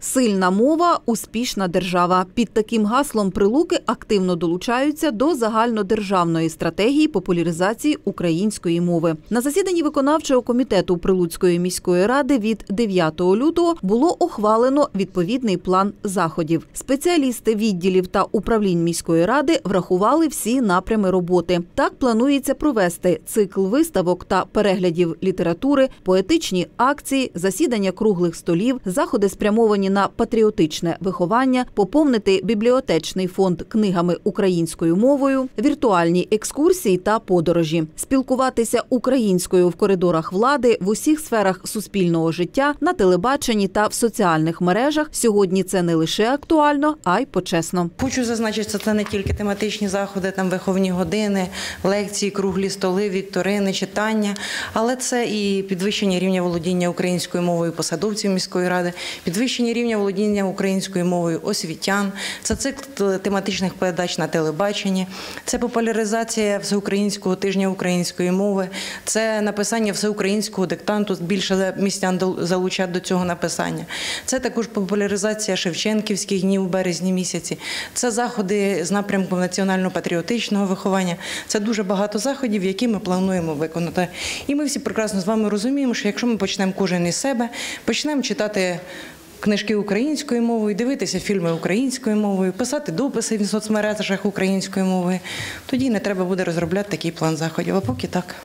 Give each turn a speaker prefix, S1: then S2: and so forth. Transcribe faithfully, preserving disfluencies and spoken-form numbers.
S1: Сильна мова – успішна держава. Під таким гаслом Прилуки активно долучаються до загальнодержавної стратегії популяризації української мови. На засіданні виконавчого комітету Прилуцької міської ради від дев'ятого лютого було ухвалено відповідний план заходів. Спеціалісти відділів та управлінь міської ради врахували всі напрями роботи. Так планується провести цикл виставок та переглядів літератури, поетичні акції, засідання круглих столів, заходи спрямовані на патріотичне виховання, поповнити бібліотечний фонд книгами українською мовою, віртуальні екскурсії та подорожі, спілкуватися українською в коридорах влади, в усіх сферах суспільного життя, на телебаченні та в соціальних мережах. Сьогодні це не лише актуально, а й почесно.
S2: Хочу зазначити, що це не тільки тематичні заходи, там виховні години, лекції, круглі столи, вікторини, читання, але це і підвищення рівня володіння українською мовою посадовців міської ради, підвищення рівня володіння українською мовою освітян, це цикл тематичних передач на телебаченні, це популяризація всеукраїнського тижня української мови, це написання всеукраїнського диктанту, більше містян залучать до цього написання. Це також популяризація Шевченківських днів у березні місяці, це заходи з напрямком національно-патріотичного виховання. Це дуже багато заходів, які ми плануємо виконати. І ми всі прекрасно з вами розуміємо, що якщо ми почнемо кожен із себе, почнемо читати книжки українською мовою, дивитися фільми українською мовою, писати дописи в соцмережах українською мовою, тоді не треба буде розробляти такий план заходів, а поки так.